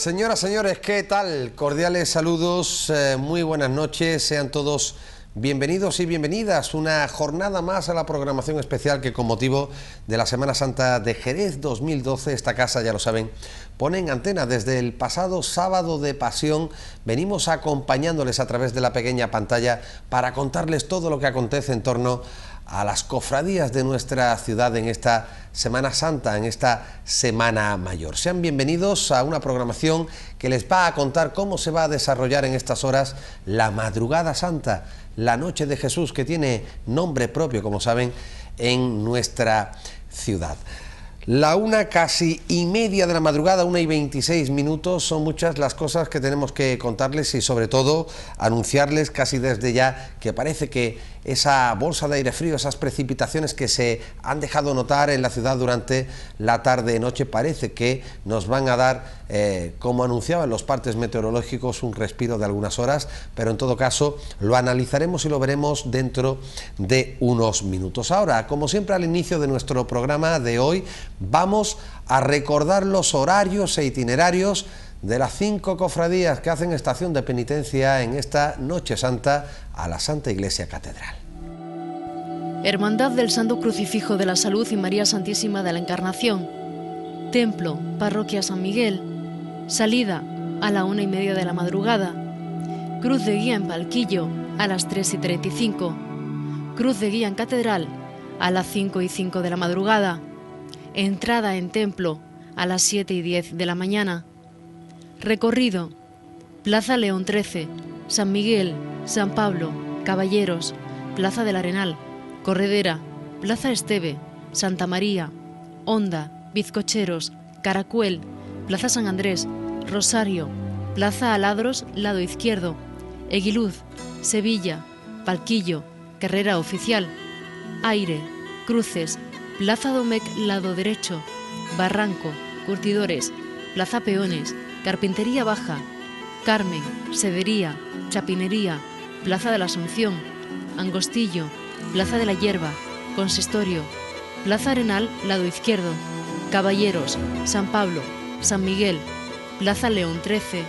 Señoras, señores, ¿qué tal? Cordiales saludos, muy buenas noches, sean todos bienvenidos y bienvenidas. Una jornada más a la programación especial que con motivo de la Semana Santa de Jerez 2012, esta casa, ya lo saben, pone en antena. Desde el pasado sábado de Pasión venimos acompañándoles a través de la pequeña pantalla para contarles todo lo que acontece en torno a las cofradías de nuestra ciudad en esta Semana Santa, en esta Semana Mayor. Sean bienvenidos a una programación que les va a contar cómo se va a desarrollar en estas horas la Madrugada Santa, la Noche de Jesús, que tiene nombre propio, como saben, en nuestra ciudad. La 1:30 de la madrugada, 1:26, son muchas las cosas que tenemos que contarles y sobre todo anunciarles casi desde ya que parece que esa bolsa de aire frío, esas precipitaciones que se han dejado notar en la ciudad durante la tarde y noche, parece que nos van a dar, como anunciaban los partes meteorológicos, un respiro de algunas horas, pero en todo caso lo analizaremos y lo veremos dentro de unos minutos. Ahora, como siempre al inicio de nuestro programa de hoy, vamos a recordar los horarios e itinerarios de las 5 cofradías que hacen estación de penitencia en esta Noche Santa a la Santa Iglesia Catedral. Hermandad del Santo Crucifijo de la Salud y María Santísima de la Encarnación. Templo, Parroquia San Miguel. Salida a la 1:30 de la madrugada. Cruz de guía en Palquillo a las 3:35. Cruz de guía en Catedral a las 5:05 de la madrugada. Entrada en Templo a las 7:10 de la mañana. Recorrido: Plaza León XIII, San Miguel, San Pablo, Caballeros, Plaza del Arenal, Corredera, Plaza Esteve, Santa María, Honda, Bizcocheros, Caracuel, Plaza San Andrés, Rosario, Plaza Aladros, lado izquierdo, Eguiluz, Sevilla, Palquillo, Carrera Oficial, Aire, Cruces, Plaza Domecq, lado derecho, Barranco, Curtidores, Plaza Peones, Carpintería Baja, Carmen, Sedería, Chapinería, Plaza de la Asunción, Angostillo, Plaza de la Hierba, Consistorio, Plaza Arenal, lado izquierdo, Caballeros, San Pablo, San Miguel, Plaza León XIII.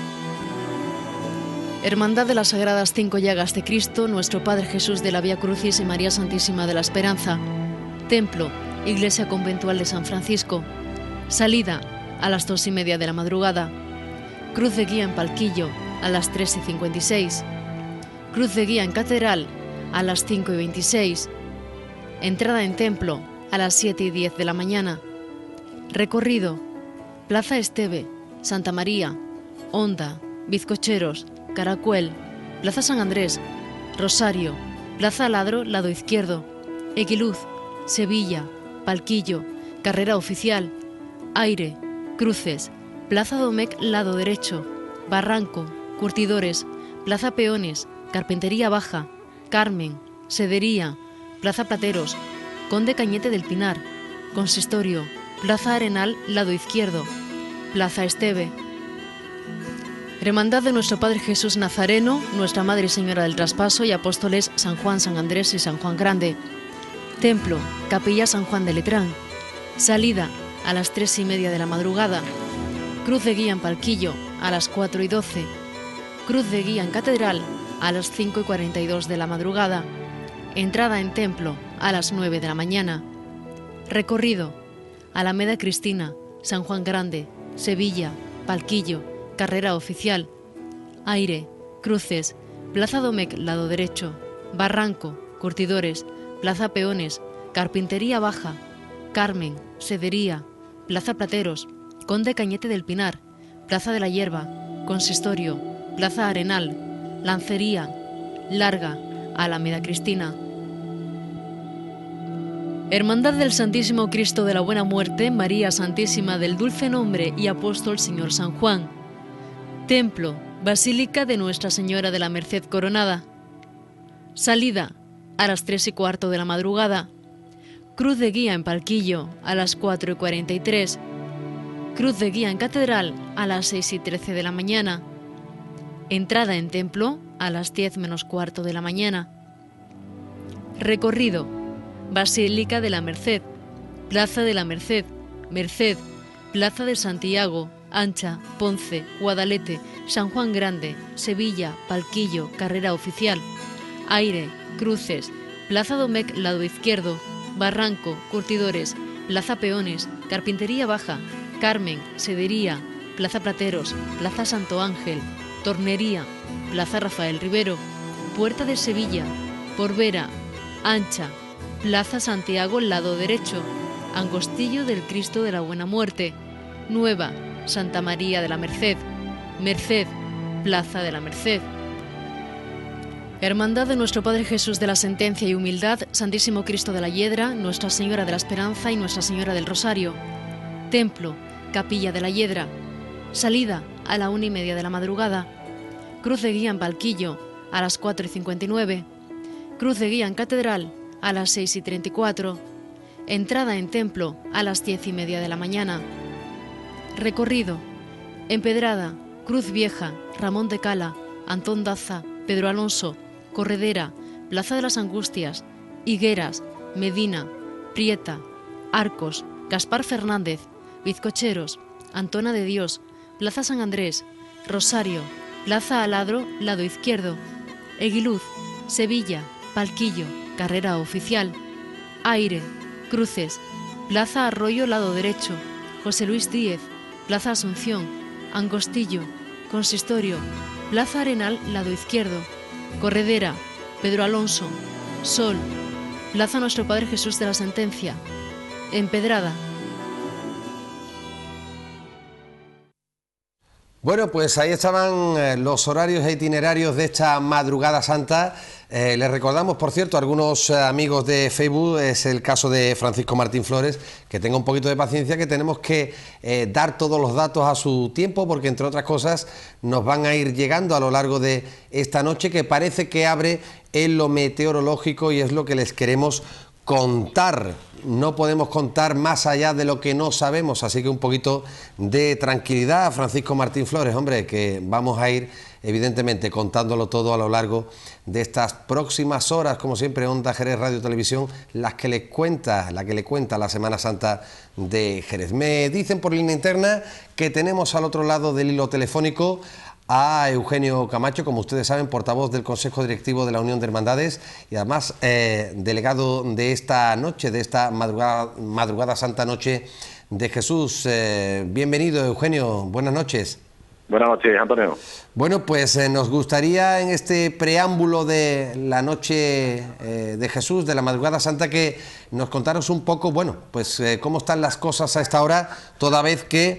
Hermandad de las Sagradas 5 Llagas de Cristo, Nuestro Padre Jesús de la Vía Crucis y María Santísima de la Esperanza. Templo, Iglesia Conventual de San Francisco. Salida a las 2:30 de la madrugada. Cruz de guía en Palquillo a las 3:56. Cruz de guía en Catedral a las 5:26. Entrada en Templo a las 7:10 de la mañana. Recorrido: Plaza Esteve, Santa María, Honda, Bizcocheros, Caracuel, Plaza San Andrés, Rosario, Plaza Aladro, lado izquierdo, Eguiluz, Sevilla, Palquillo, Carrera Oficial, Aire, Cruces, Plaza Domecq, lado derecho, Barranco, Curtidores, Plaza Peones, Carpintería Baja, Carmen, Sedería, Plaza Plateros, Conde Cañete del Pinar, Consistorio, Plaza Arenal, lado izquierdo, Plaza Esteve. Hermandad de Nuestro Padre Jesús Nazareno, Nuestra Madre y Señora del Traspaso y Apóstoles San Juan, San Andrés y San Juan Grande. Templo, Capilla San Juan de Letrán. Salida a las 3:30 de la madrugada. Cruz de guía en Palquillo a las 4:12. Cruz de guía en Catedral a las 5:42 de la madrugada. Entrada en Templo a las 9 de la mañana. Recorrido: Alameda Cristina, San Juan Grande, Sevilla, Palquillo, Carrera Oficial, Aire, Cruces, Plaza Domecq, lado derecho, Barranco, Curtidores, Plaza Peones, Carpintería Baja, Carmen, Sedería, Plaza Plateros, Conde Cañete del Pinar, Plaza de la Hierba, Consistorio, Plaza Arenal, Lancería, Larga, Alameda Cristina. Hermandad del Santísimo Cristo de la Buena Muerte, María Santísima del Dulce Nombre y Apóstol Señor San Juan. Templo, Basílica de Nuestra Señora de la Merced Coronada. Salida a las 3:15 de la madrugada. Cruz de guía en Palquillo a las 4:43. Cruz de guía en Catedral a las 6:13 de la mañana. Entrada en Templo a las 10:15 de la mañana. Recorrido: Basílica de la Merced, Plaza de la Merced, Merced, Plaza de Santiago, Ancha, Ponce, Guadalete, San Juan Grande, Sevilla, Palquillo, carrera oficial, Aire, Cruces, Plaza Domecq, lado izquierdo, Barranco, Curtidores, Plaza Peones, Carpintería Baja, Carmen, Sedería, Plaza Plateros, Plaza Santo Ángel, Tornería, Plaza Rafael Rivero, Puerta de Sevilla, Porvera, Ancha, Plaza Santiago, lado derecho, Angostillo del Cristo de la Buena Muerte, Nueva, Santa María de la Merced, Merced, Plaza de la Merced. Hermandad de Nuestro Padre Jesús de la Sentencia y Humildad, Santísimo Cristo de la Hiedra, Nuestra Señora de la Esperanza y Nuestra Señora del Rosario. Templo, Capilla de la Hiedra. Salida a la 1:30 de la madrugada. Cruz de guía en Palquillo a las 4:59. Cruz de guía en Catedral a las 6:34. Entrada en Templo a las 10:30 de la mañana. Recorrido: Empedrada, Cruz Vieja, Ramón de Cala, Antón Daza, Pedro Alonso, Corredera, Plaza de las Angustias, Higueras, Medina, Prieta, Arcos, Gaspar Fernández, Bizcocheros, Antona de Dios, Plaza San Andrés, Rosario, Plaza Aladro, lado izquierdo, Eguiluz, Sevilla, Palquillo, carrera oficial, Aire, Cruces, Plaza Arroyo, lado derecho, José Luis Díez, Plaza Asunción, Angostillo, Consistorio, Plaza Arenal, lado izquierdo, Corredera, Pedro Alonso, Sol, Plaza Nuestro Padre Jesús de la Sentencia, Empedrada. Bueno, pues ahí estaban los horarios e itinerarios de esta madrugada santa. Les recordamos, por cierto, a algunos amigos de Facebook, es el caso de Francisco Martín Flores, que tenga un poquito de paciencia, que tenemos que dar todos los datos a su tiempo, porque entre otras cosas nos van a ir llegando a lo largo de esta noche, que parece que abre en lo meteorológico y es lo que les queremos contar. No podemos contar más allá de lo que no sabemos, así que un poquito de tranquilidad, Francisco Martín Flores, hombre, que vamos a ir evidentemente contándolo todo a lo largo de estas próximas horas, como siempre, Onda Jerez Radio Televisión, la que le cuenta la Semana Santa de Jerez. Me dicen por línea interna que tenemos al otro lado del hilo telefónico a Eugenio Camacho, como ustedes saben, portavoz del Consejo Directivo de la Unión de Hermandades y además delegado de esta noche, de esta madrugada santa noche de Jesús. Bienvenido, Eugenio, buenas noches. Buenas noches, Antonio. Bueno, pues nos gustaría en este preámbulo de la noche de Jesús, de la madrugada santa, que nos contaros un poco, bueno, pues cómo están las cosas a esta hora, toda vez que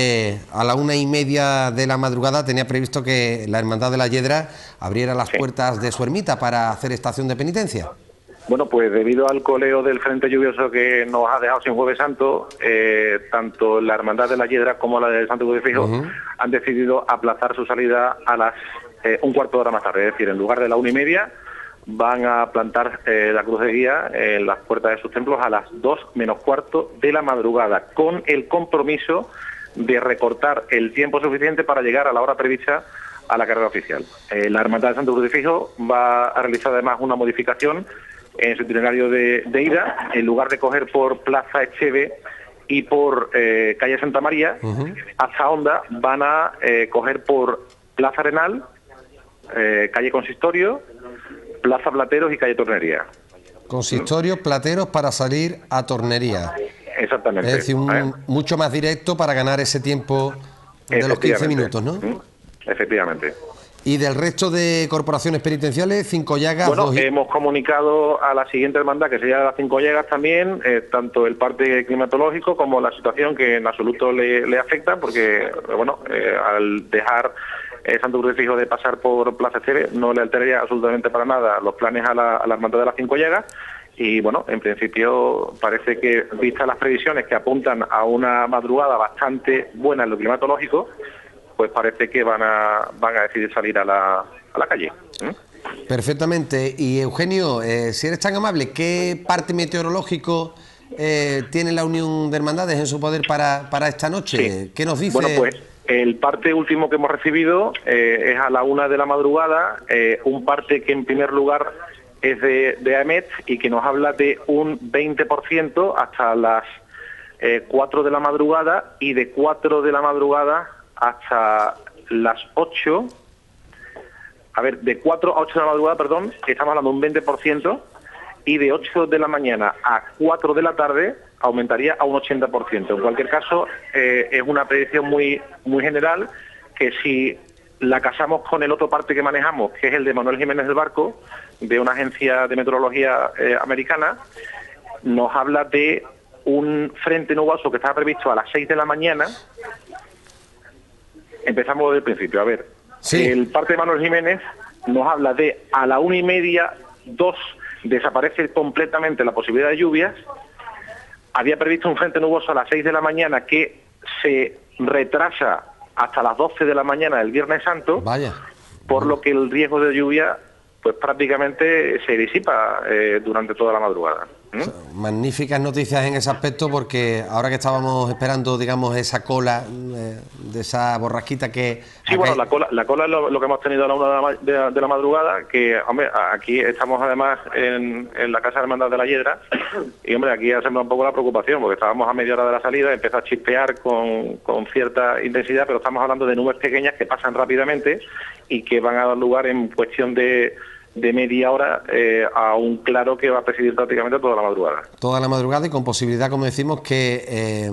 a la 1:30 de la madrugada tenía previsto que la Hermandad de la Hiedra abriera las puertas de su ermita para hacer estación de penitencia. Bueno, pues debido al coleo del frente lluvioso que nos ha dejado sin Jueves Santo, tanto la Hermandad de la Hiedra como la del Santo Crucifijo han decidido aplazar su salida a las un cuarto de hora más tarde. Es decir, en lugar de la 1:30 van a plantar la cruz de guía en las puertas de sus templos a las 2 menos cuarto de la madrugada, con el compromiso de recortar el tiempo suficiente para llegar a la hora prevista a la carrera oficial. La Hermandad del Santo Crucifijo va a realizar además una modificación en su itinerario de ida. En lugar de coger por Plaza Echeve y por calle Santa María, hasta Honda van a coger por Plaza Arenal, calle Consistorio, Plaza Plateros y calle Tornería. Consistorio, Plateros para salir a Tornería. Exactamente. Es decir, mucho más directo para ganar ese tiempo de los 15 minutos, ¿no? Efectivamente. ¿Y del resto de corporaciones penitenciales, Cinco Llagas? Bueno, hemos comunicado a la siguiente hermandad, que sería las Cinco Llagas también, tanto el parte climatológico como la situación que en absoluto le afecta, porque, bueno, al dejar Santo Crucifijo de pasar por Plaza Echeve no le alteraría absolutamente para nada los planes a la hermandad de las Cinco Llagas. Y bueno, en principio parece que, vistas las previsiones que apuntan a una madrugada bastante buena en lo climatológico, pues parece que van a decidir salir a la calle. Perfectamente. Y Eugenio, si eres tan amable, ¿qué parte meteorológico tiene la Unión de Hermandades en su poder para esta noche? Sí. ¿Qué nos dice? Bueno, pues el parte último que hemos recibido es a la 1 de la madrugada, un parte que en primer lugar es de AEMET y que nos habla de un 20% hasta las 4 de la madrugada, y de 4 de la madrugada hasta las 8, de 4 a 8 de la madrugada, perdón, estamos hablando de un 20%, y de 8 de la mañana a 4 de la tarde aumentaría a un 80%. En cualquier caso, es una predicción muy general, que si la casamos con el otro parte que manejamos, que es el de Manuel Jiménez del Barco, de una agencia de meteorología americana, nos habla de un frente nuboso que estaba previsto a las 6 de la mañana. Empezamos desde el principio. A ver, sí. El parte de Manuel Jiménez nos habla de a la 1:30, 2, desaparece completamente la posibilidad de lluvias. Había previsto un frente nuboso a las 6 de la mañana que se retrasa hasta las 12 de la mañana del Viernes Santo. Vaya. Por lo que el riesgo de lluvia pues prácticamente se disipa durante toda la madrugada. Magníficas noticias en ese aspecto, porque ahora que estábamos esperando, digamos, esa cola de esa borrasquita que... Sí, bueno, la cola es lo que hemos tenido a la 1 de la madrugada, que, hombre, aquí estamos además en la Casa de Hermandad de la Hiedra, y, hombre, aquí hacemos un poco la preocupación, porque estábamos a media hora de la salida, empieza a chispear con cierta intensidad, pero estamos hablando de nubes pequeñas que pasan rápidamente y que van a dar lugar en cuestión de media hora a un claro que va a presidir prácticamente toda la madrugada. Toda la madrugada, y con posibilidad, como decimos, que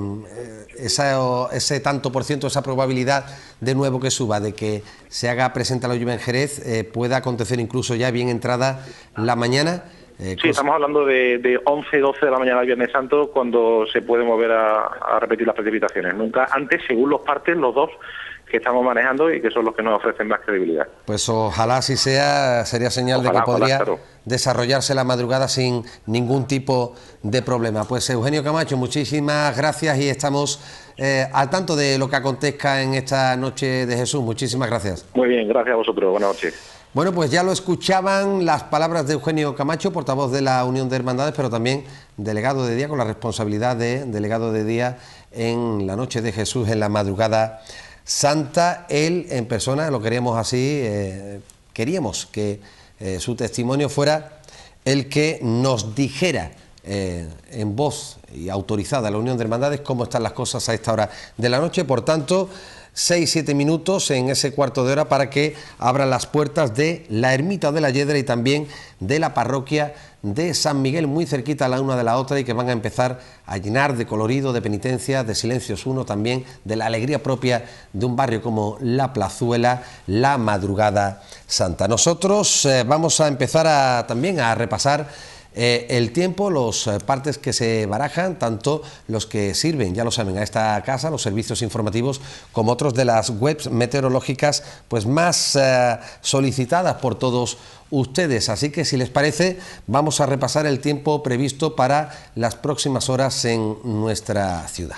ese tanto por ciento, esa probabilidad de nuevo que suba, de que se haga presente la lluvia en Jerez, pueda acontecer incluso ya bien entrada la mañana. Sí, estamos hablando de 11, 12 de la mañana del Viernes Santo, cuando se puede volver a repetir las precipitaciones. Nunca antes, según los partes, los dos que estamos manejando y que son los que nos ofrecen más credibilidad. Pues ojalá así sea, sería señal de que podría desarrollarse la madrugada sin ningún tipo de problema. Pues Eugenio Camacho, muchísimas gracias, y estamos al tanto de lo que acontezca en esta noche de Jesús. Muchísimas gracias. Muy bien, gracias a vosotros. Buenas noches. Bueno, pues ya lo escuchaban las palabras de Eugenio Camacho, portavoz de la Unión de Hermandades, pero también delegado de día, con la responsabilidad de delegado de día en la noche de Jesús, en la madrugada santa. Él en persona, lo queríamos así, queríamos que su testimonio fuera el que nos dijera en voz y autorizada a la Unión de Hermandades cómo están las cosas a esta hora de la noche. Por tanto, 6-7 minutos en ese cuarto de hora para que abran las puertas de la Ermita de la Hiedra y también de la parroquia de San Miguel, muy cerquita la una de la otra, y que van a empezar a llenar de colorido, de penitencia, de silencios uno, también de la alegría propia de un barrio como La Plazuela, la madrugada santa. Nosotros vamos a empezar también a repasar el tiempo, los partes que se barajan, tanto los que sirven, ya lo saben, a esta casa, los servicios informativos, como otros de las webs meteorológicas pues más solicitadas por todos ustedes. Así que, si les parece, vamos a repasar el tiempo previsto para las próximas horas en nuestra ciudad.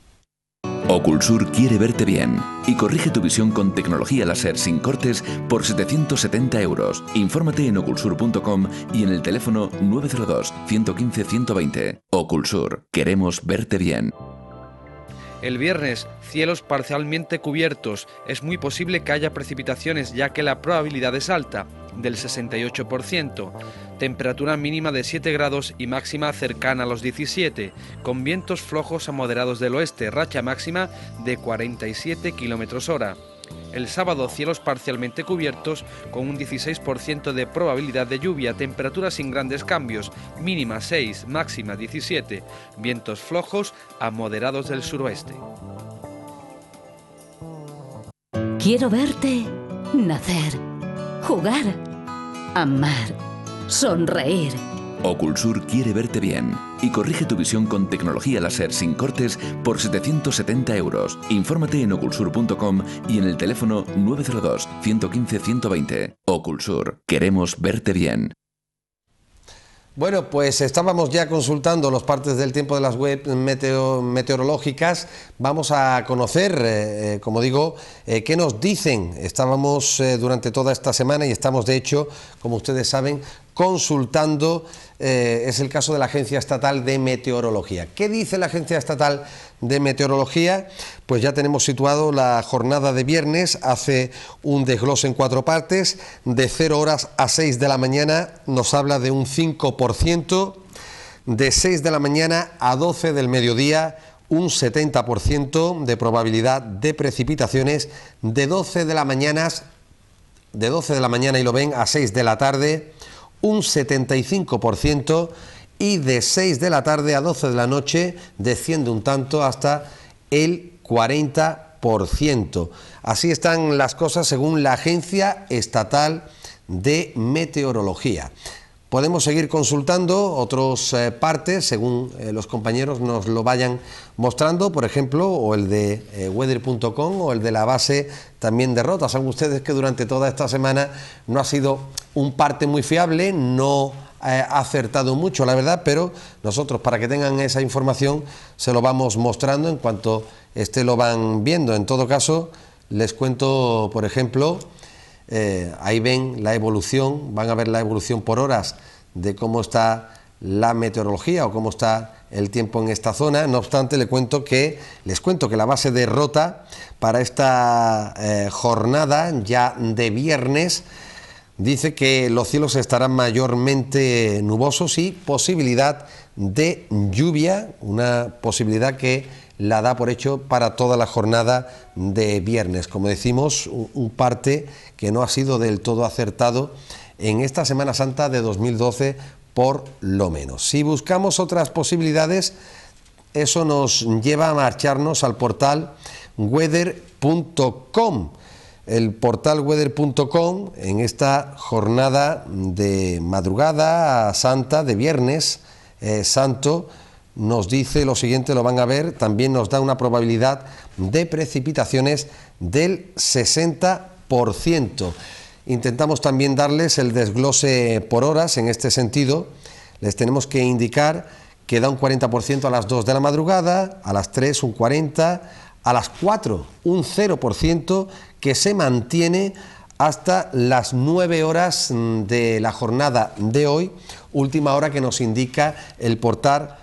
Oculsur quiere verte bien y corrige tu visión con tecnología láser sin cortes por 770 €. Infórmate en oculsur.com y en el teléfono 902 115 120. Oculsur, queremos verte bien. El viernes, cielos parcialmente cubiertos. Es muy posible que haya precipitaciones, ya que la probabilidad es alta, del 68%. Temperatura mínima de 7 grados y máxima cercana a los 17, con vientos flojos a moderados del oeste, racha máxima de 47 km/h. El sábado, cielos parcialmente cubiertos, con un 16% de probabilidad de lluvia, temperaturas sin grandes cambios, mínima 6, máxima 17, vientos flojos a moderados del suroeste. Quiero verte nacer, jugar, amar, sonreír. Oculsur quiere verte bien y corrige tu visión con tecnología láser sin cortes por 770 €. Infórmate en oculsur.com y en el teléfono 902 115 120. Oculsur, queremos verte bien. Bueno, pues estábamos ya consultando los partes del tiempo de las webs meteorológicas. Vamos a conocer, como digo, qué nos dicen. Estábamos durante toda esta semana y estamos, de hecho, como ustedes saben, consultando, es el caso de la Agencia Estatal de Meteorología. ¿Qué dice la Agencia Estatal de Meteorología? Pues ya tenemos situado la jornada de viernes, hace un desglose en 4 partes. De 0 horas a 6 de la mañana nos habla de un 5%, de 6 de la mañana a 12 del mediodía un 70% de probabilidad de precipitaciones de 12 de la mañana y lo ven a 6 de la tarde, un 75%, y de 6 de la tarde a 12 de la noche desciende un tanto hasta el 40%. Así están las cosas según la Agencia Estatal de Meteorología. Podemos seguir consultando otros partes según los compañeros nos lo vayan mostrando, por ejemplo, o el de weather.com o el de la base también de Rota. Saben ustedes que durante toda esta semana no ha sido un parte muy fiable, no ha acertado mucho, la verdad, pero nosotros, para que tengan esa información, se lo vamos mostrando en cuanto lo van viendo. En todo caso, les cuento, por ejemplo, ahí ven la evolución, van a ver la evolución por horas de cómo está la meteorología o cómo está el tiempo en esta zona. No obstante, les cuento que la base de Rota para esta jornada ya de viernes dice que los cielos estarán mayormente nubosos y posibilidad de lluvia, una posibilidad que la da por hecho para toda la jornada de viernes. Como decimos, un parte que no ha sido del todo acertado en esta Semana Santa de 2012, por lo menos. Si buscamos otras posibilidades, eso nos lleva a marcharnos al portal weather.com. El portal weather.com en esta jornada de madrugada santa, de viernes santo, nos dice lo siguiente, lo van a ver, también nos da una probabilidad de precipitaciones del 60%. Intentamos también darles el desglose por horas. En este sentido, les tenemos que indicar que da un 40% a las 2 de la madrugada, a las 3 un 40%, a las 4 un 0%, que se mantiene hasta las 9 horas de la jornada de hoy, última hora que nos indica el portal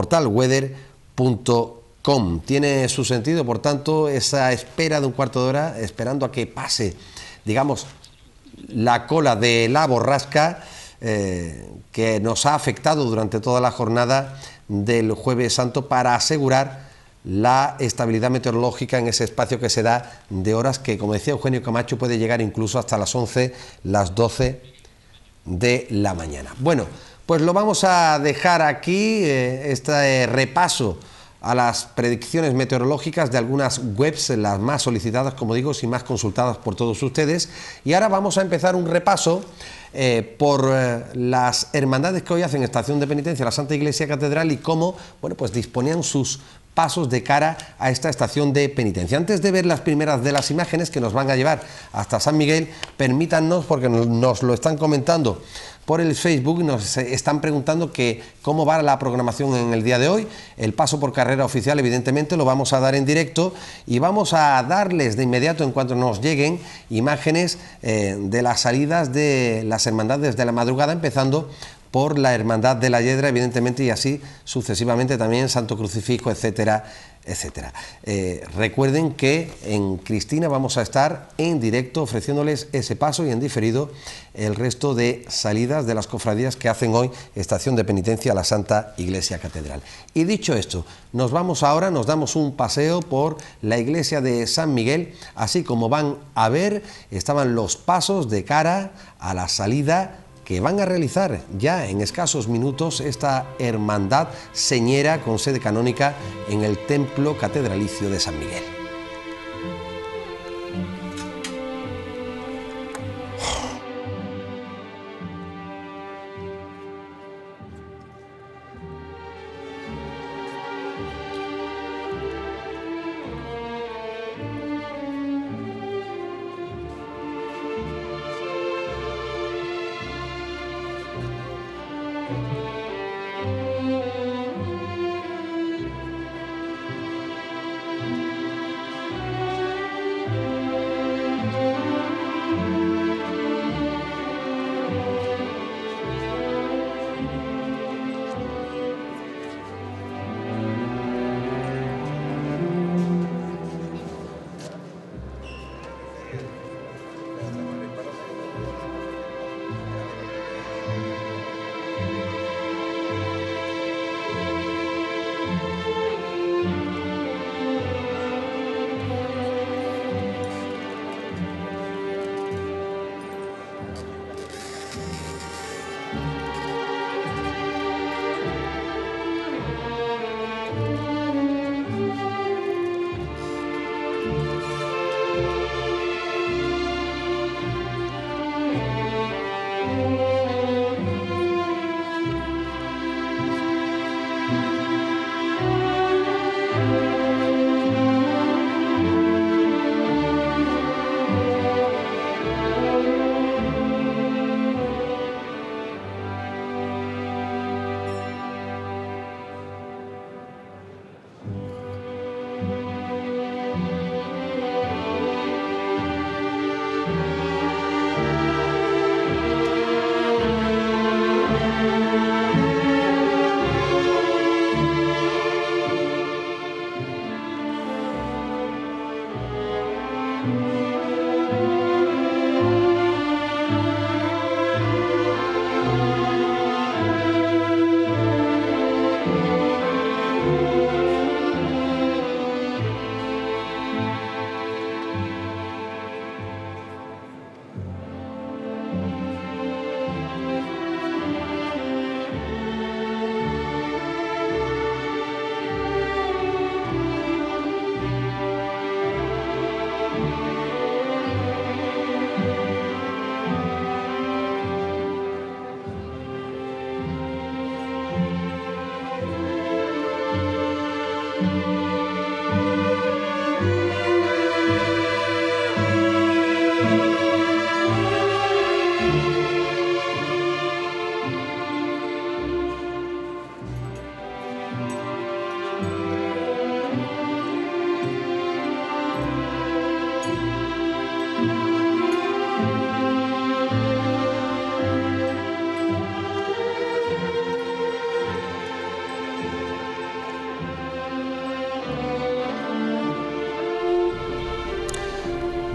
weather.com. Tiene su sentido, por tanto, esa espera de un cuarto de hora, esperando a que pase, digamos, la cola de la borrasca que nos ha afectado durante toda la jornada del Jueves Santo, para asegurar la estabilidad meteorológica en ese espacio que se da de horas que, como decía Eugenio Camacho, puede llegar incluso hasta las 11, las 12 de la mañana. Bueno, pues lo vamos a dejar aquí, este repaso a las predicciones meteorológicas de algunas webs, las más solicitadas, como digo, y más consultadas por todos ustedes. Y ahora vamos a empezar un repaso por las hermandades que hoy hacen estación de penitencia a la Santa Iglesia Catedral y cómo, bueno, pues disponían sus pasos de cara a esta estación de penitencia. Antes de ver las primeras de las imágenes que nos van a llevar hasta San Miguel, permítannos, porque nos lo están comentando por el Facebook, nos están preguntando que cómo va la programación en el día de hoy. El paso por carrera oficial, evidentemente, lo vamos a dar en directo y vamos a darles de inmediato, en cuanto nos lleguen, imágenes de las salidas de las hermandades de la madrugada, empezando por la Hermandad de la Hiedra, evidentemente, y así sucesivamente también Santo Crucifijo, etcétera, etcétera. Recuerden que en Cristina vamos a estar en directo ofreciéndoles ese paso y en diferido el resto de salidas de las cofradías que hacen hoy estación de penitencia a la Santa Iglesia Catedral. Y dicho esto, nos vamos ahora, nos damos un paseo por la iglesia de San Miguel, así como van a ver, estaban los pasos de cara a la salida que van a realizar ya en escasos minutos esta hermandad señera con sede canónica en el templo catedralicio de San Miguel.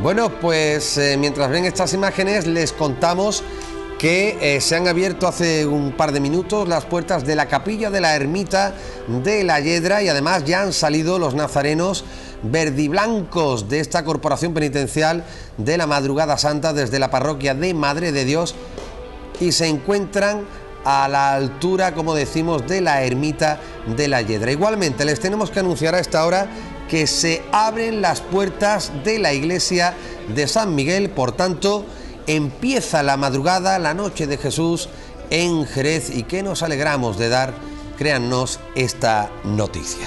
Bueno, pues mientras ven estas imágenes les contamos que se han abierto hace un par de minutos las puertas de la capilla de la ermita de la Yedra y además ya han salido los nazarenos verdiblancos de esta corporación penitencial de la Madrugada Santa desde la parroquia de Madre de Dios y se encuentran a la altura, como decimos, de la ermita de la Yedra. Igualmente les tenemos que anunciar a esta hora que se abren las puertas de la iglesia de San Miguel, por tanto empieza la madrugada, la noche de Jesús en Jerez, y que nos alegramos de dar, créannos, esta noticia.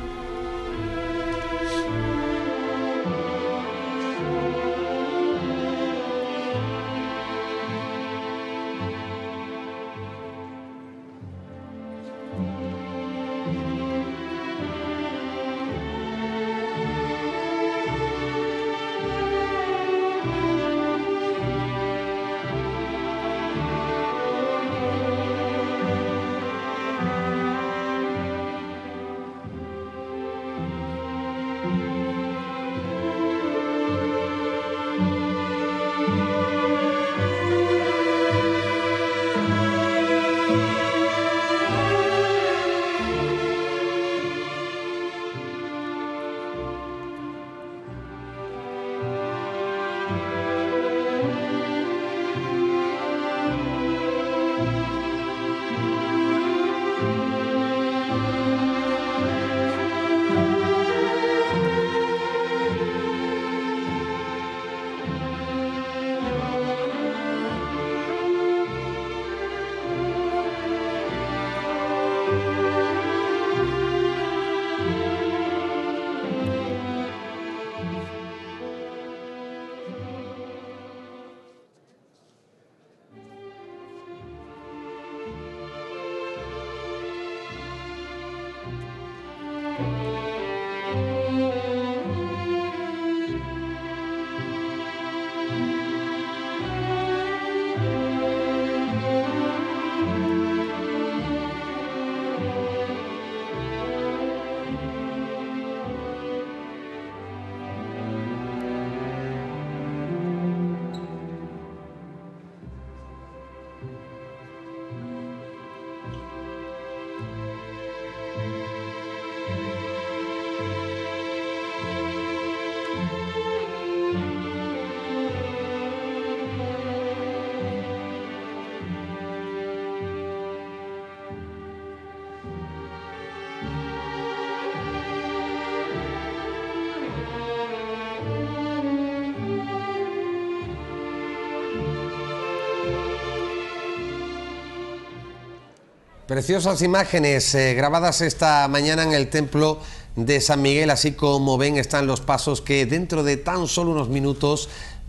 Preciosas imágenes grabadas esta mañana en el templo de San Miguel, así como ven están los pasos que dentro de tan solo unos minutos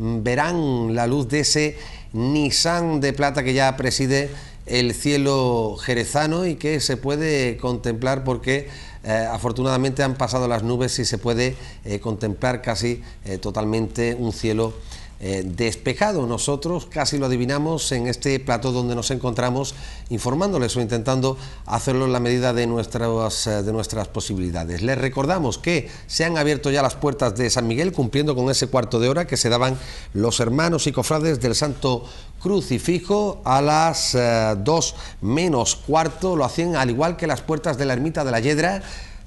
verán la luz de ese Nisán de plata que ya preside el cielo jerezano y que se puede contemplar porque afortunadamente han pasado las nubes y se puede contemplar casi totalmente un cielo despejado. Nosotros casi lo adivinamos en este plató donde nos encontramos, informándoles o intentando hacerlo en la medida de nuestras posibilidades. Les recordamos que se han abierto ya las puertas de San Miguel, cumpliendo con ese cuarto de hora que se daban los hermanos y cofrades del Santo Crucifijo a las 2 menos cuarto. Lo hacían al igual que las puertas de la ermita de la Yedra.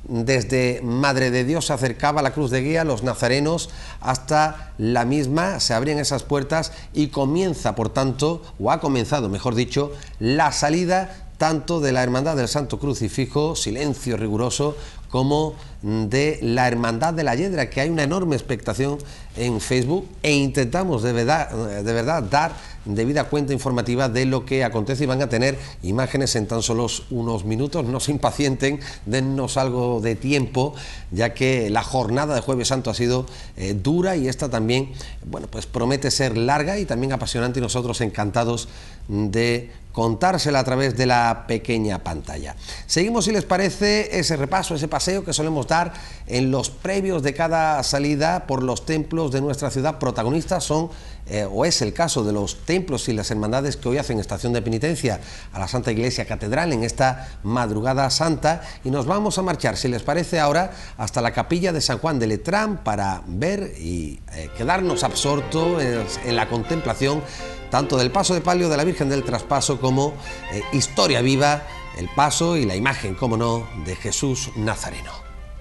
Desde Madre de Dios se acercaba la cruz de guía, los nazarenos hasta la misma, se abrían esas puertas y comienza, por tanto, o ha comenzado, mejor dicho, la salida tanto de la Hermandad del Santo Crucifijo, silencio riguroso, como de la Hermandad de la Yedra, que hay una enorme expectación en Facebook e intentamos de verdad dar debida cuenta informativa de lo que acontece y van a tener imágenes en tan solo unos minutos. No se impacienten, dennos algo de tiempo, ya que la jornada de Jueves Santo ha sido dura y esta también, bueno, pues promete ser larga y también apasionante y nosotros encantados de contársela a través de la pequeña pantalla. Seguimos, si les parece, ese repaso, ese paseo que solemos dar en los previos de cada salida por los templos de nuestra ciudad. Protagonistas son, o es el caso de los templos y las hermandades que hoy hacen estación de penitencia a la Santa Iglesia Catedral en esta madrugada santa, y nos vamos a marchar, si les parece, ahora hasta la capilla de San Juan de Letrán para ver y quedarnos absortos en la contemplación tanto del paso de palio de la Virgen del Traspaso como historia viva, el paso y la imagen, como no, de Jesús Nazareno.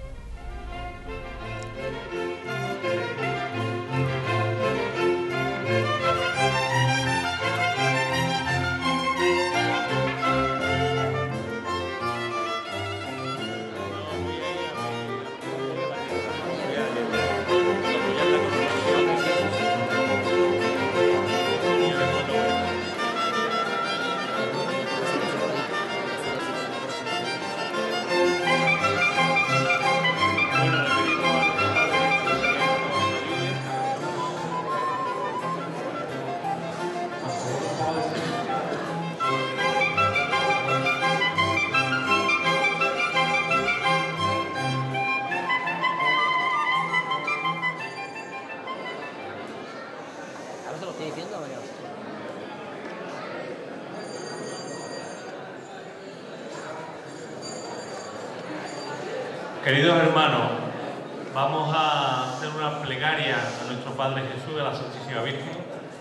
Queridos hermanos, vamos a hacer una plegaria a nuestro Padre Jesús de la Santísima Virgen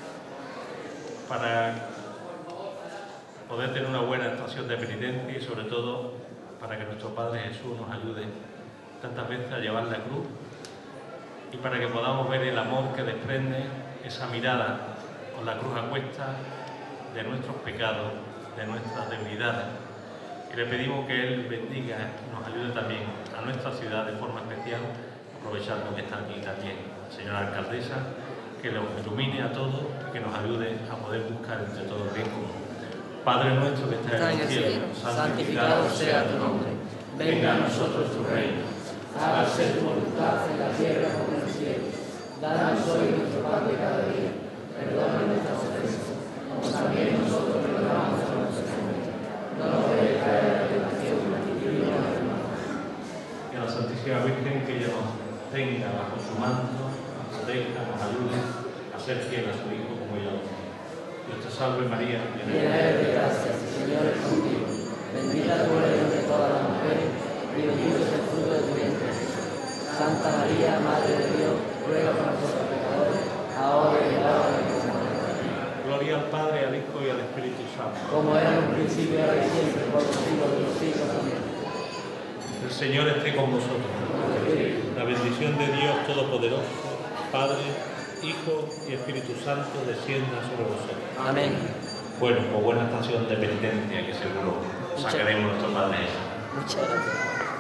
para poder tener una buena estación de penitencia y sobre todo para que nuestro Padre Jesús nos ayude tantas veces a llevar la cruz y para que podamos ver el amor que desprende esa mirada con la cruz a cuestas de nuestros pecados, de nuestras debilidades. Y le pedimos que Él bendiga y nos ayude también a nuestra ciudad de forma especial, aprovechando que está aquí también la señora alcaldesa, que los ilumine a todos y que nos ayude a poder buscar entre todos el bien común. Padre nuestro que estás en el cielo, santificado sea tu nombre. Venga a nosotros tu reino. Hágase tu voluntad en la tierra como en el cielo. Danos hoy nuestro pan de cada día. Perdona nuestras ofensas, como también nosotros perdonamos a nuestros enemigos. No nos dejes caer en la tentación y líbranos del mal. Que la Santísima Virgen, que ella nos tenga bajo su manto, nos proteja, nos ayude a ser fiel a su Hijo como ella lo quiere. Dios te salve María, llena eres de gracia, el Señor es contigo. Bendita tú eres entre todas las mujeres y bendito es el fruto de tu vientre. Santa María, Madre de Dios, ruega por nosotros pecadores, ahora y en la hora de nuestra muerte. Gloria al Padre, al Hijo y al Espíritu Santo. Como era en un principio, ahora y siempre, por los siglos de los siglos. Amén. El Señor esté con vosotros. La bendición de Dios Todopoderoso, Padre, Hijo y Espíritu Santo, descienda sobre vosotros. Amén. Bueno, pues buena estación de penitencia, que seguro sacaremos nuestro Padre. Muchas gracias.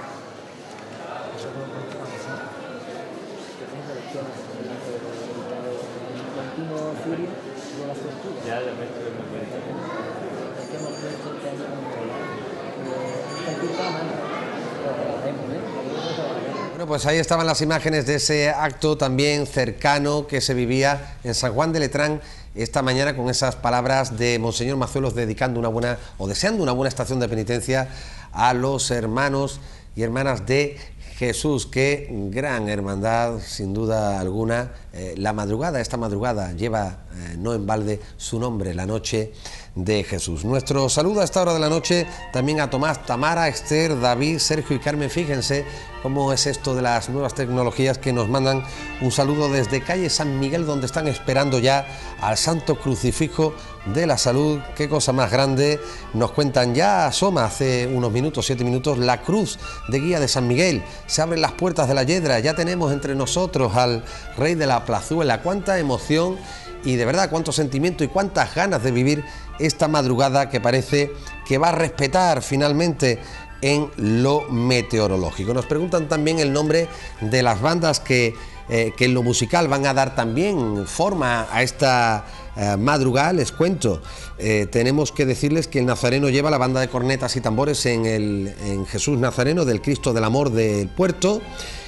Bueno, pues ahí estaban las imágenes de ese acto también cercano que se vivía en San Juan de Letrán esta mañana, con esas palabras de Monseñor Mazuelos dedicando una buena, o deseando una buena estación de penitencia a los hermanos y hermanas de Jesús. Qué gran hermandad, sin duda alguna. La madrugada, esta madrugada, lleva no en balde su nombre, la noche de Jesús. Nuestro saludo a esta hora de la noche también a Tomás, Tamara, Esther, David, Sergio y Carmen. Fíjense cómo es esto de las nuevas tecnologías, que nos mandan un saludo desde calle San Miguel, donde están esperando ya al Santo Crucifijo de la Salud. Qué cosa más grande. Nos cuentan, ya asoma hace unos minutos, 7 minutos, la cruz de guía de San Miguel. Se abren las puertas de la Yedra, ya tenemos entre nosotros al Rey de la Plazuela. Cuánta emoción y de verdad cuánto sentimiento y cuántas ganas de vivir esta madrugada, que parece que va a respetar finalmente en lo meteorológico. Nos preguntan también el nombre de las bandas que en lo musical van a dar también forma a esta madrugada. Les cuento, tenemos que decirles que el Nazareno lleva la banda de cornetas y tambores en Jesús Nazareno del Cristo del Amor del Puerto,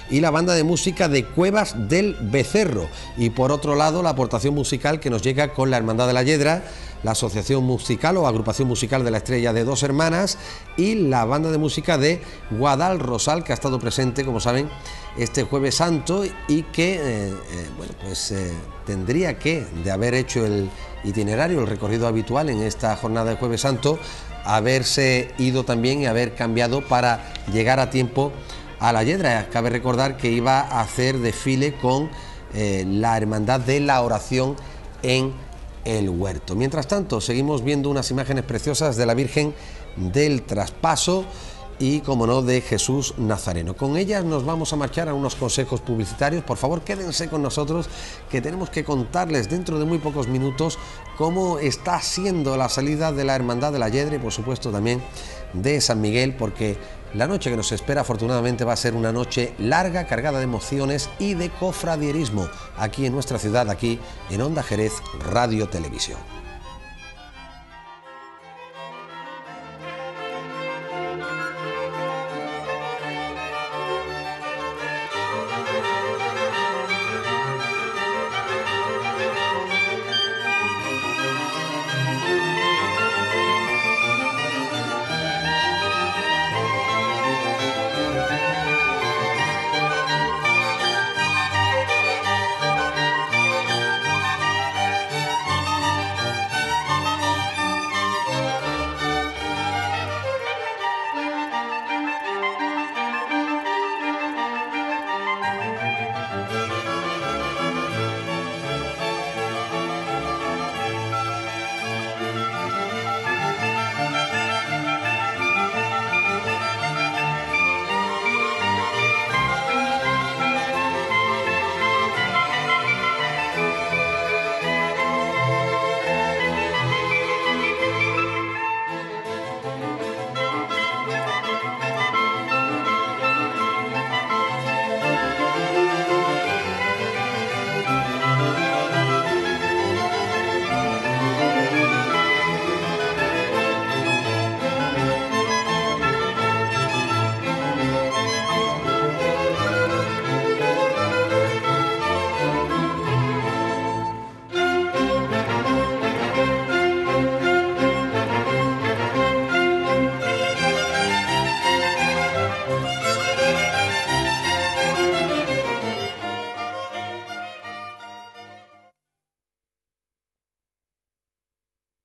y la banda de música de Cuevas del Becerro. Y por otro lado, la aportación musical que nos llega con la Hermandad de la Yedra, la Asociación Musical o Agrupación Musical de la Estrella de Dos Hermanas y la banda de música de Guadal Rosal, que ha estado presente, como saben, este Jueves Santo y que tendría que, de haber hecho el itinerario, el recorrido habitual en esta jornada de Jueves Santo, haberse ido también y haber cambiado para llegar a tiempo a la Yedra. Cabe recordar que iba a hacer desfile con la Hermandad de la Oración en el Huerto. Mientras tanto, seguimos viendo unas imágenes preciosas de la Virgen del Traspaso y, como no, de Jesús Nazareno. Con ellas nos vamos a marchar a unos consejos publicitarios. Por favor, quédense con nosotros, que tenemos que contarles dentro de muy pocos minutos cómo está siendo la salida de la Hermandad de la Yedra y, por supuesto, también de San Miguel, porque la noche que nos espera, afortunadamente, va a ser una noche larga, cargada de emociones y de cofradierismo, aquí en nuestra ciudad, aquí en Onda Jerez Radio Televisión.